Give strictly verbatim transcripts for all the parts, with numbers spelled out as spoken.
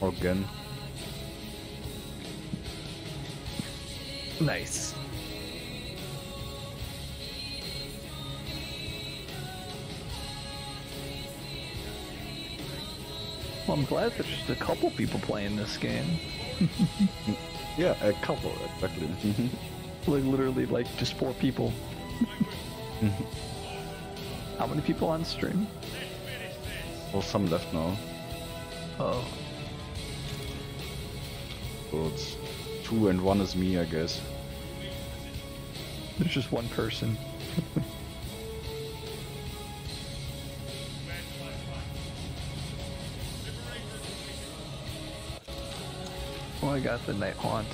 Again. Nice. Well, I'm glad there's just a couple people playing this game. Yeah, a couple, exactly. Like, literally, like, just four people. How many people on stream? Well, some left now. Oh. So it's two and one is me, I guess. There's just one person. Oh, I got the Night Haunt.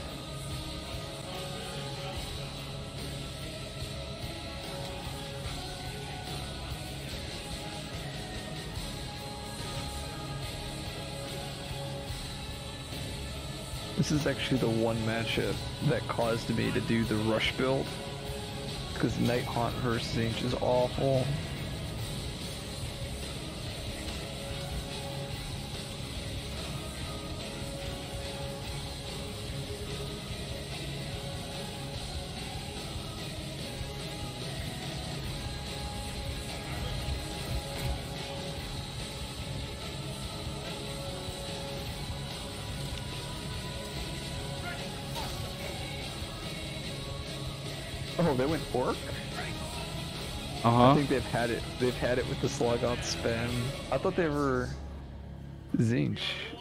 This is actually the one matchup that caused me to do the rush build. Because Night Haunt versus Zinch is awful. Oh, they went Orc? Uh-huh. I think they've had it. They've had it with the slug out spam. I thought they were Zinch.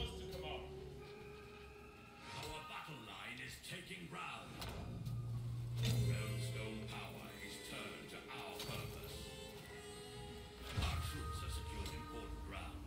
Our battle line is taking ground. Glowstone power is turned to our purpose. Our troops have secured important ground.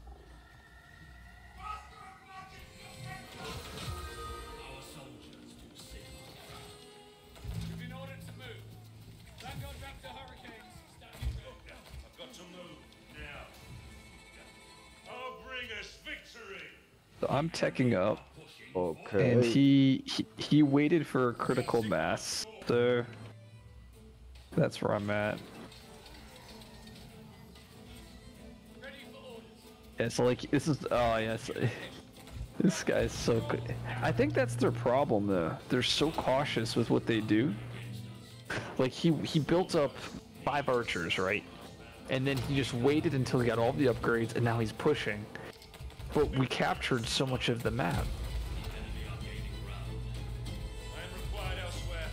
Our soldiers do Sigmar proud. You've been ordered to move. Vanguard back to Hurricanes. Standing ready. I've got to move now. I'll bring us victory. So I'm teching up, Okay. and he, he he waited for a critical mass. So that's where I'm at. Ready for orders. Yeah, so like this is oh yes, this guy's so good. I think that's their problem though. They're so cautious with what they do. Like he he built up five archers, right? And then he just waited until he got all the upgrades, and now he's pushing. But we captured so much of the map. I am required elsewhere.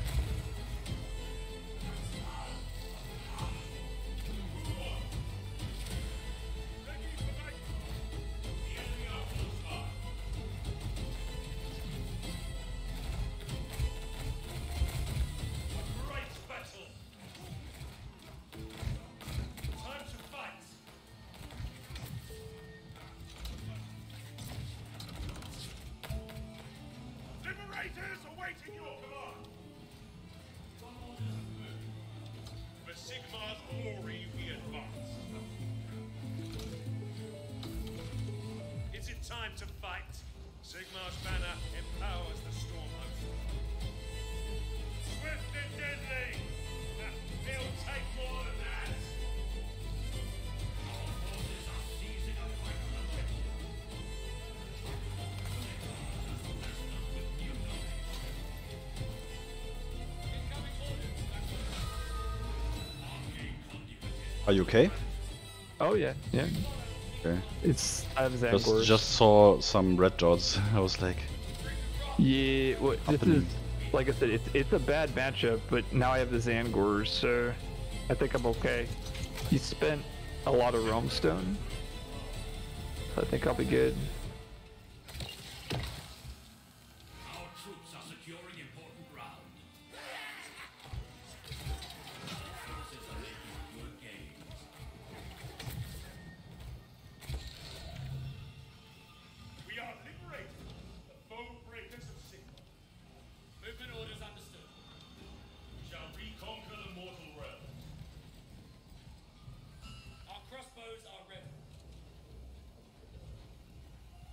A great battle. Time to fight. Liberators awaiting your command. For Sigmar's glory we advance. Is it time to fight? Sigmar's banner empowers the storm host. Swift and deadly! It'll take more than that! Our forces are seizing a vital objective. Incoming orders. Are you okay? Oh yeah, yeah. Okay. It's I have Just, Zangor. just saw some red dots. I was like, Yeah, well, this Happening. is like I said, it's it's a bad matchup, but now I have the Zangors, so I think I'm okay. He spent a lot of Realm Stone, so I think I'll be good. Our troops are securing important ground. Forces are making good gains. We are liberated. The foe breakers of Sigmar. Movement orders understood. We shall reconquer the mortal realm. Our crossbows are ready.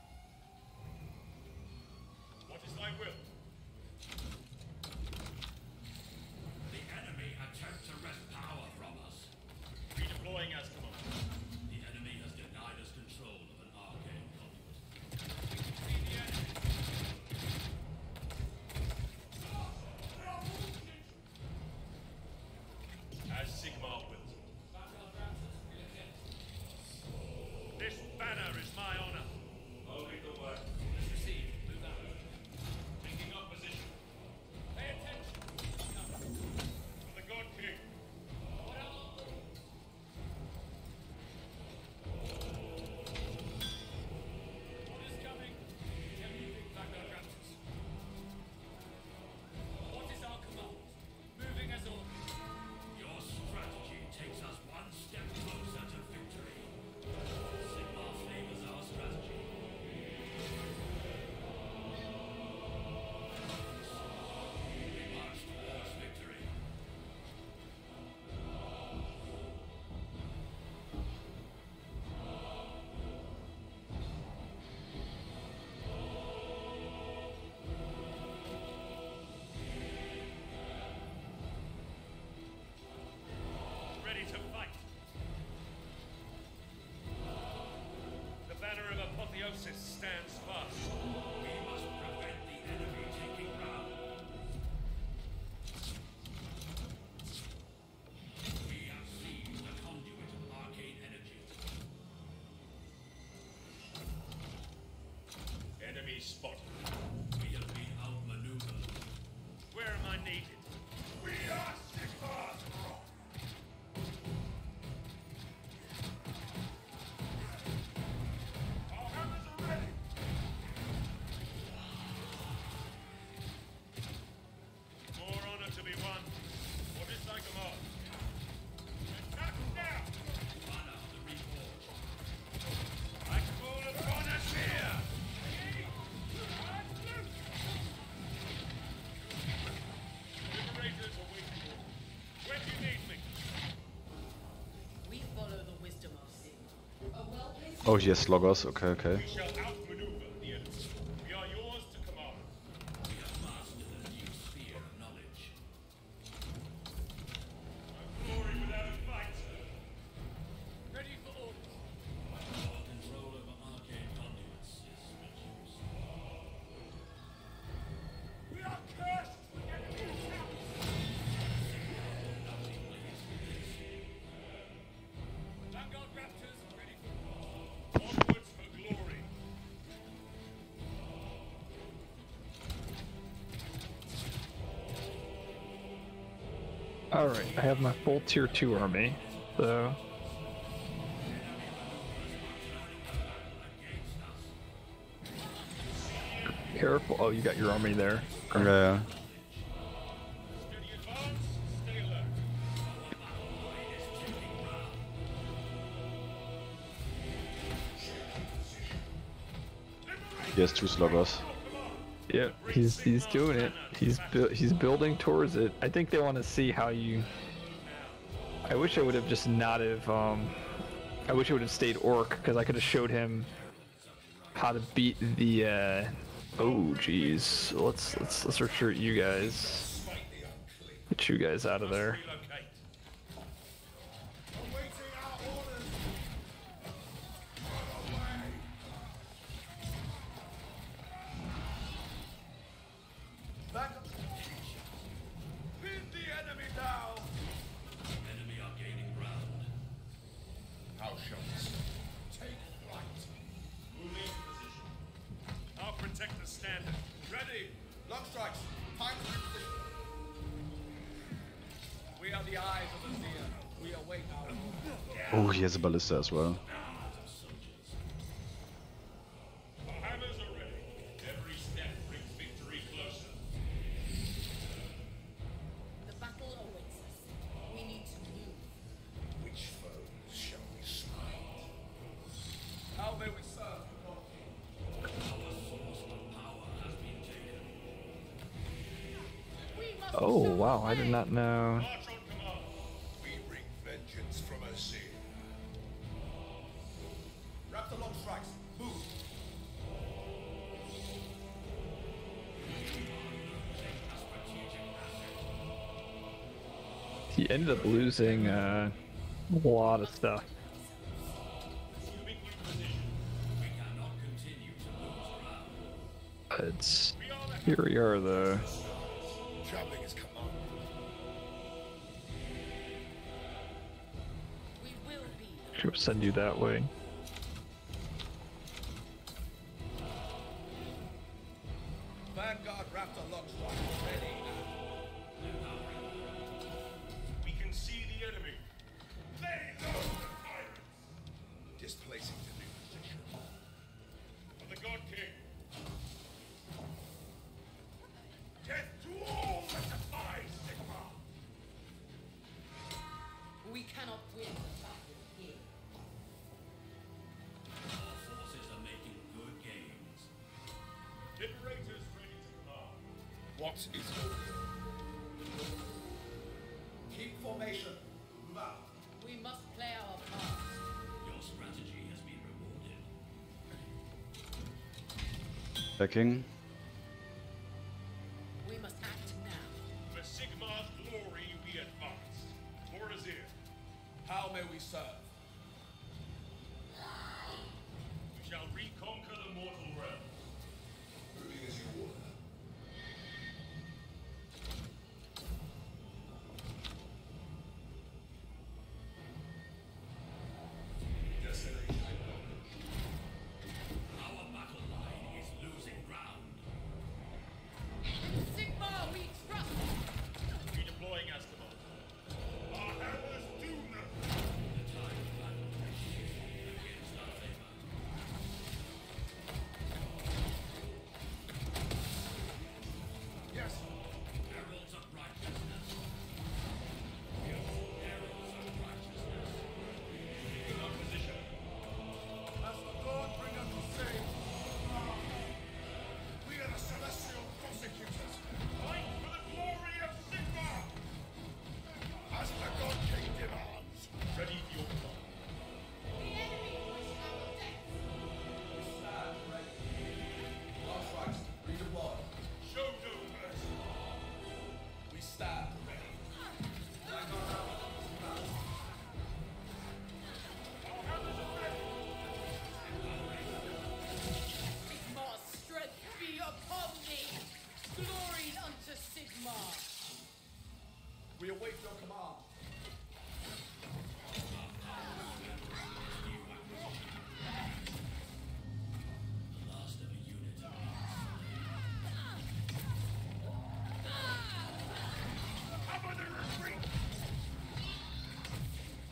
Nemesis stands fast. We must prevent the enemy taking ground. We have seized the conduit of arcane energy. Enemy spotted. We have been outmaneuvered. Where am I needed? We are Sigmar's rock. Our hammers are ready. More honor to be won. What is thy command? Attack now! Honor the reforged. I call upon us here! Liberators await you. When do you need me? We follow the wisdom of Sin. A well-placed Oh, yes, Logos. Okay, okay. We shall outmaneuver the enemy. We are yours to command. We have mastered a new sphere of knowledge. A glory without a fight. Ready for orders. Our control over arcane conduits is reduced. We are cursed with enemy attack. Vanguard Raptors, ready for Onwards for glory. Alright, I have my full tier two army, so. Careful. Oh, you got your army there. Yeah, yeah. Steady advance, stay alert. He has two Sloggers. Yep, he's he's doing it. He's bu- he's building towards it. I think they want to see how you. I wish I would have just not have. Um, I wish I would have stayed orc because I could have showed him how to beat the. Uh... Oh, jeez. Let's let's let's recruit you guys. Get you guys out of there. Relocate. Awaiting our orders. Run away. Back up. Pin the enemy down. Enemy are gaining ground. How shall we take flight? Move into position. I'll protect the standard. Ready. Long strikes. Time to reposition. We are the eyes of the seer. We await our orders. Oh, he has a ballista as well. Our hammers are ready. Every step brings victory closer. The battle awaits us. We need to move. Which foes shall we smite? How may we serve? Our source of power has been taken. We must Oh show wow, the I did way. not know. March on command. We bring vengeance from a seer. Raptor long strikes. Move. He ended up losing uh, a lot of stuff. Assuming new position. We cannot continue to lose ground. It's here we are though. Traveling is command. We will be. Should send you that way. Vanguard Raptor long strikes. Ready. We can see the enemy. Lay low the pirates. Displacing the new position. For the God King. Death to all that defies Sigmar. We cannot win the battle here. Our forces are making good gains. Liberators ready to command. What is order? Keep formation. Move out. We must play our part. Your strategy has been rewarded. Backing. We must act now. For Sigmar's glory we advance. Morazir, How may we serve? we shall reconquer the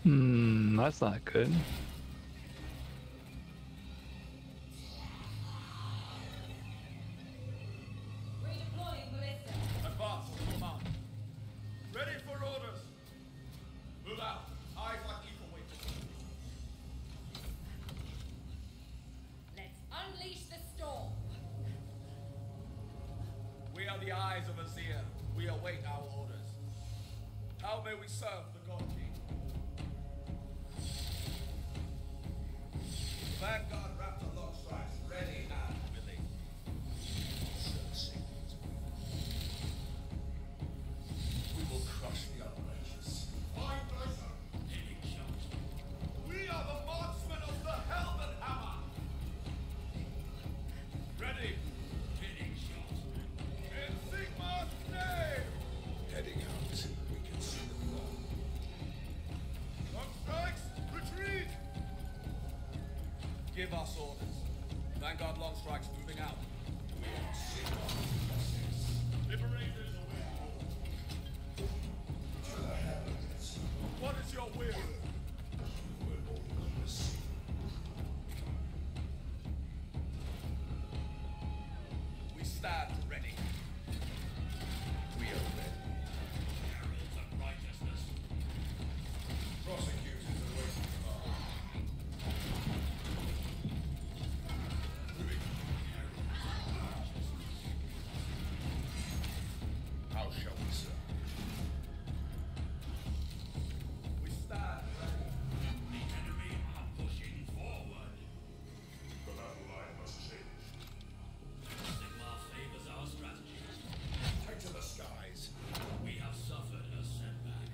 Hmm, that's not good. Redeploying ballista. Advance, command. Ready for orders. Move out. Eyes like equal weight. Let's unleash the storm. We are the eyes of Azir. We await our orders. How may we serve the God King? Vanguard Raptor lock strikes ready and willing. We will crush the unrighteous. Find Berser. We are the marksmen of the Helmet Hammer. Ready. Hitting shot. In Sigmar's name. Heading out. We can see the floor. Long strikes. Retreat. Give us orders. Vanguard long strikes moving out. We are Sigmar's justice. Liberators away. What is your will? We stand ready. We are ready. Heralds of righteousness. Prosecutors awaiting command. How shall we serve? We stand ready. The enemy are pushing forward. The battle line must change. Sigmar favors our strategy. Take to the skies. We have suffered a setback.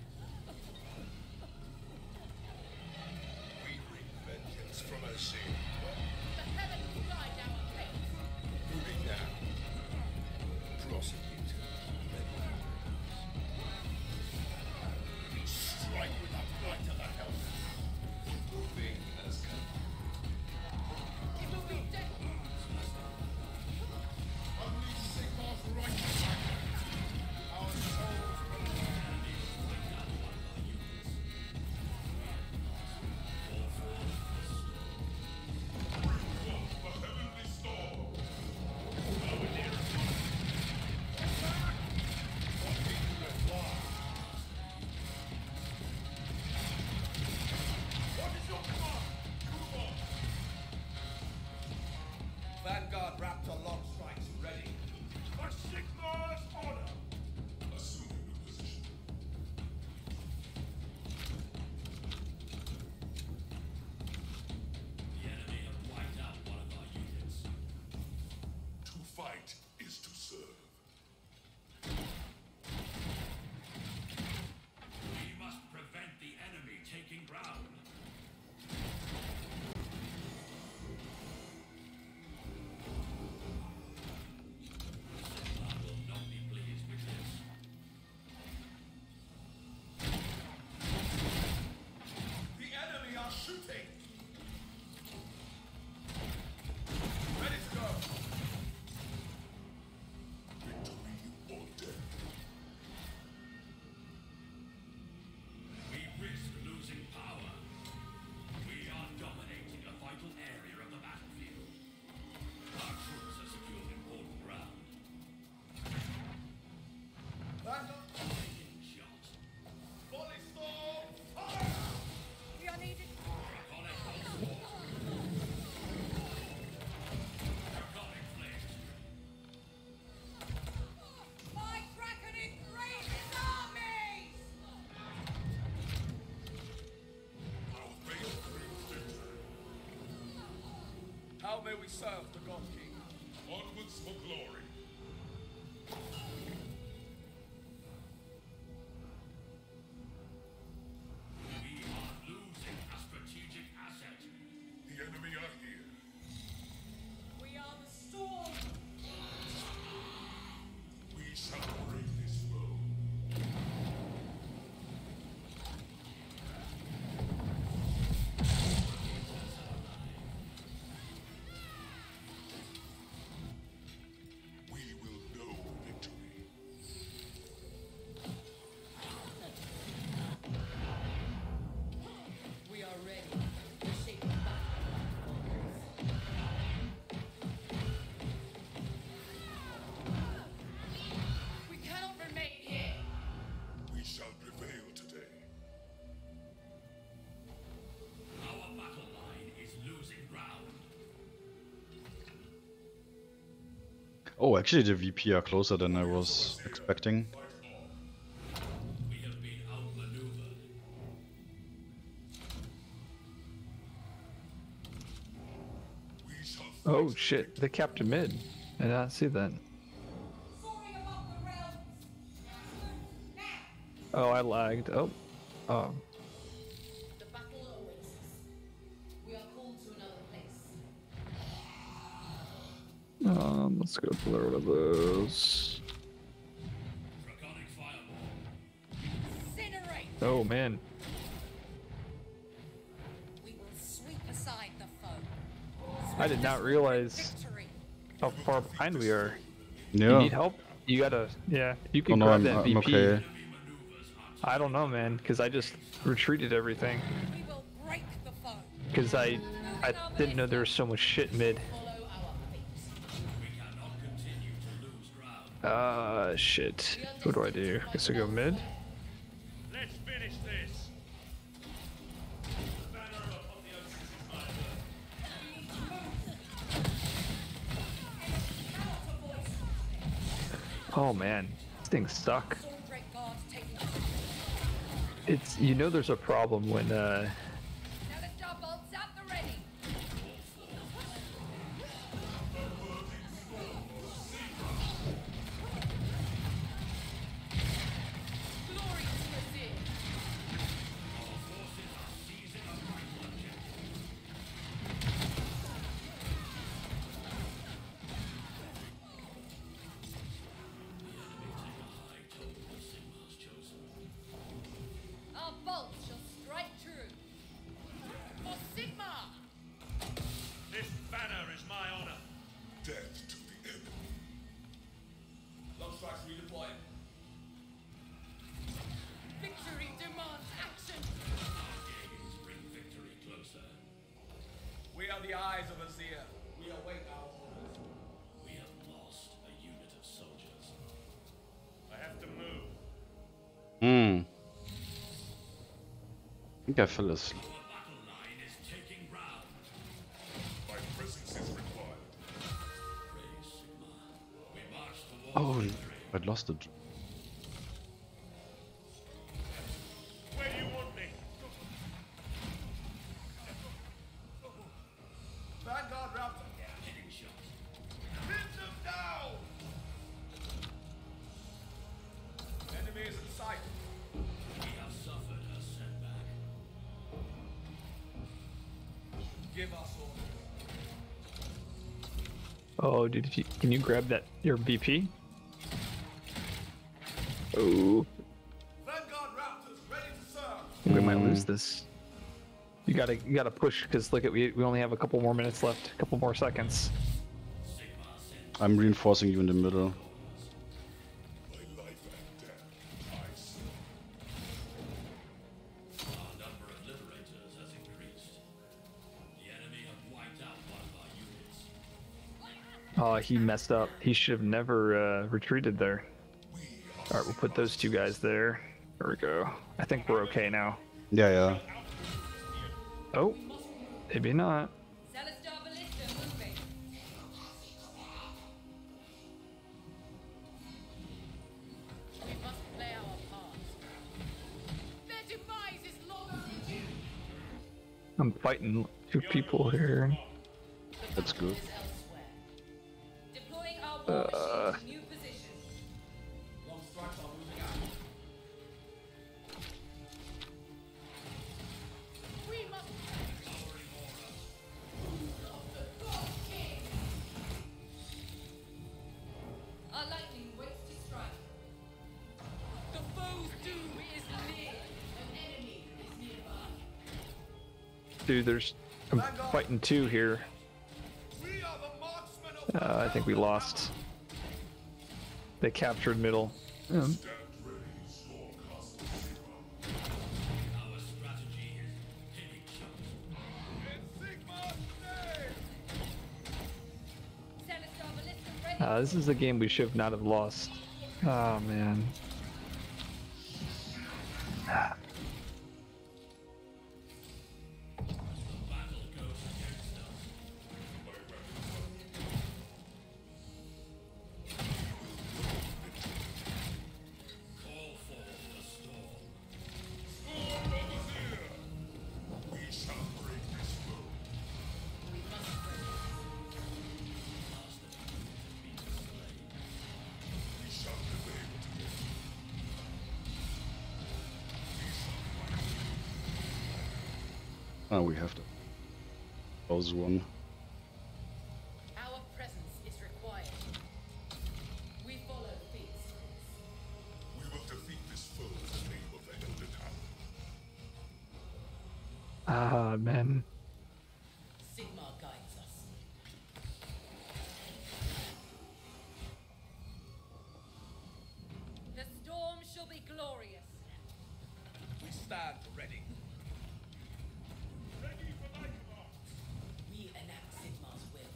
We bring vengeance from Azir. The heavens guide our fate. Moving now. Prosecute. We strike with the right of the helmet. Moving as come. It will be death. Unleash Sigmar's righteousness. Our souls the heavenly storm. What is your command? Move on. Vanguard Raptor long strikes ready. For Sigmar's order. Assuming the position. The enemy have wiped out one of our units. To fight is to serve. We must prevent the enemy taking ground. Sigmar will not be pleased with this. The enemy are shooting. Ready to go. Victory or death. We risk losing power. We are dominating a vital area of the battlefield. Our troops have secured important ground. Taking shots. Volley storm, fire! We are needed. Draconic onslaught. Draconic flames. My Kraken embraces armies! I'll bring victory. How may we serve the God King? Onwards for glory. We are losing a strategic asset. The enemy are here. We are the storm! We shall break this foe. Oh, actually the V P are closer than I was expecting. We have been outmaneuvered. We shall Oh shit, they capped a mid. I did not see that. Soaring above the realms. Now, Oh, I lagged. Oh. Oh. the battle awaits us. We are called to another place. Um, let's go blur to those. draconic fireball. Incinerate. Oh man. We will sweep aside the foe. I did not realize Victory. how far behind we are. You Yeah. need help? You gotta, yeah. You Oh can no, grab I'm, that I'm V P. okay. I don't know, man, because I just retreated everything. We will break the foe. Because I, I didn't know there was so much shit mid. Follow our fate. We cannot continue to lose ground. Uh, shit. What do I do? Guess I go mid. Let's finish this. Banner upon the oceans is my word. Oh man, this thing's stuck. Sword Drake Guard taking It's, you know there's a problem when, uh, Celestar bolts at the ready. Glory to Azir. Our bolts shall strike true. For Sigma! This banner is my honor. Death to the enemy. Long strikes redeploying. Victory demands action. Games bring victory closer. We are the eyes of Azir. We await our orders. We have lost a unit of soldiers. I have to move. Hmm. I think I fell asleep. Our battle line is taking ground. My presence is required. Praise Sigma. We march towards Oh, I lost it. Where do you want me? Vanguard Raptor. hitting shots. Pin them down! Enemy is in sight. We have suffered a setback. Give us orders. oh, dude, if you, can you grab that, your V P? Oh, Vanguard Raptors ready to serve. we might lose this. You gotta, you gotta push, because look at, we, we only have a couple more minutes left, a couple more seconds. I'm reinforcing you in the middle. My life and death. I see. Our number of liberators has increased. The enemy have wiped out one of our units. Oh, he messed up. He should have never uh, retreated there. All right, we'll put those two guys there. There we go. I think we're okay now. Yeah, yeah. Oh, maybe not. Celestar Ballista moving. We must play our part. Their demise is long overdue. I'm fighting two people here. The That's battle good. is elsewhere. Deploying our war Uh. machine to new position. Long strikes are moving out. We must God King. Our lightning waits to strike. The foe's doom is near. An enemy is nearby. Dude, there's I'm fighting two here. We are the marksmen of Uh, I think we lost. They captured middle. Um, Stand ready, Stormcast Sigma. Our strategy is hitting shots. In Sigma's name! Celestar Ballista ready. uh, this is a game we should not have lost. Oh man. Battle goes against us. Ah, we have to close one. Our presence is required. We follow Feast. We will defeat this foe in the name of the Elder Town. Ah, man. Sigmar guides us. The storm shall be glorious. We stand ready. Ready for my command. We enact Sigmar's will.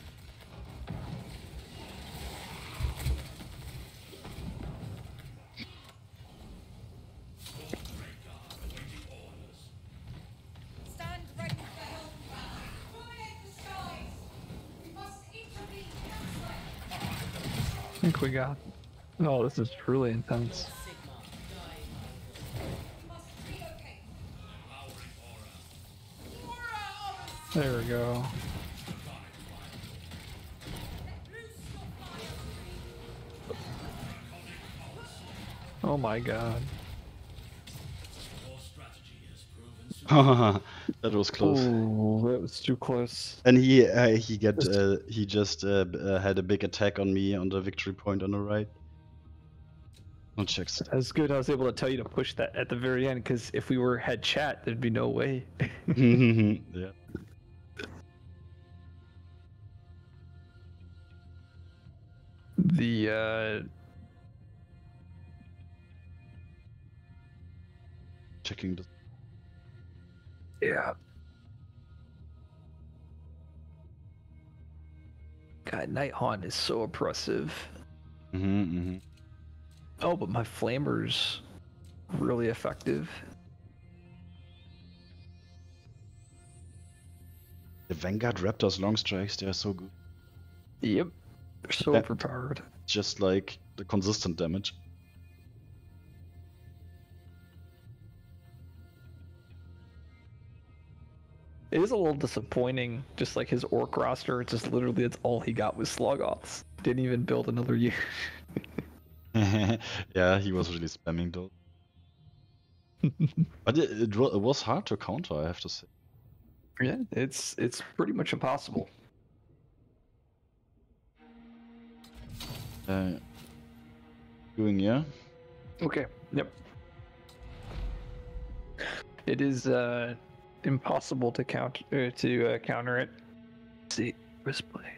Stand ready for help. Dominate the skies. We must intervene elsewhere. I think we got. Oh, this is truly intense. Sigmar, guide my will. We must relocate. There we go. Loose your fire. Oh my god. Your strategy has proven superior. That was close. Oh, that was too close. And he uh, he get uh, he just uh, b- uh, had a big attack on me on the victory point on the right. No checks. That's good. I was able to tell you to push that at the very end because if we were had chat, there'd be no way. Yeah. the uh, Checking the. yeah. God, Nighthaunt is so oppressive. Mm-hmm, mm-hmm. Oh, but my flamer's really effective. The Vanguard Raptors long strikes, they are so good. Yep. They're so That- overpowered. Just like the consistent damage. It is a little disappointing, just like his orc roster. It's just literally that's all he got was slug offs. Didn't even build another year. Yeah, he was really spamming those. But it, it, wa- it was hard to counter, I have to say. Yeah, it's it's pretty much impossible. Uh, doing yeah. Okay. Yep. It is uh impossible to count uh, to uh, counter it. Let's see, display.